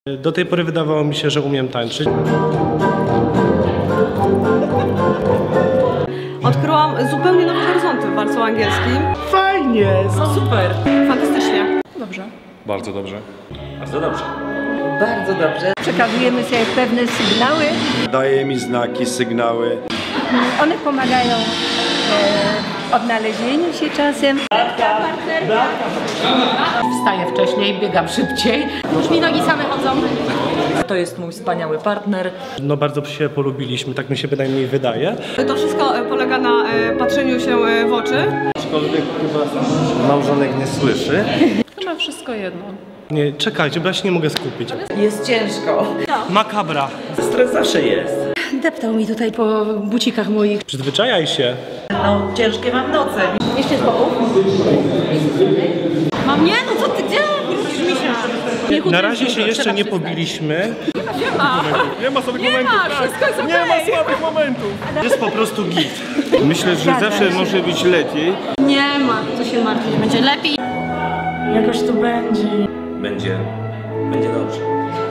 Do tej pory wydawało mi się, że umiem tańczyć. Odkryłam zupełnie nowe horyzonty w walcu angielskim. Fajnie! Super! Fantastycznie. Dobrze. Bardzo dobrze. Bardzo dobrze. Bardzo dobrze. Przekazujemy sobie pewne sygnały. Daje mi znaki, sygnały. One pomagają w odnalezieniu się czasem. Wstaję wcześniej, biegam szybciej. Już mi nogi same chodzą. To jest mój wspaniały partner. No bardzo się polubiliśmy, tak mi się bynajmniej wydaje. To wszystko polega na patrzeniu się w oczy. Aczkolwiek chyba małżonek nie słyszy. Chyba wszystko jedno. Nie, czekajcie, bo ja się nie mogę skupić. Jest ciężko. Makabra. Stres zawsze jest. Deptał mi tutaj po bucikach moich. Przyzwyczajaj się. No, ciężkie mam noce. Jeszcze z boku. Mam nie? No co ty, gdzie? Na razie się jeszcze nie pobiliśmy. Nie ma słabych momentów. Wszystko jest Nie ma słabych momentów. Jest po prostu git. Myślę, że zawsze może być lepiej. Nie ma co się martwić, będzie lepiej. Jakoś tu będzie. Będzie dobrze.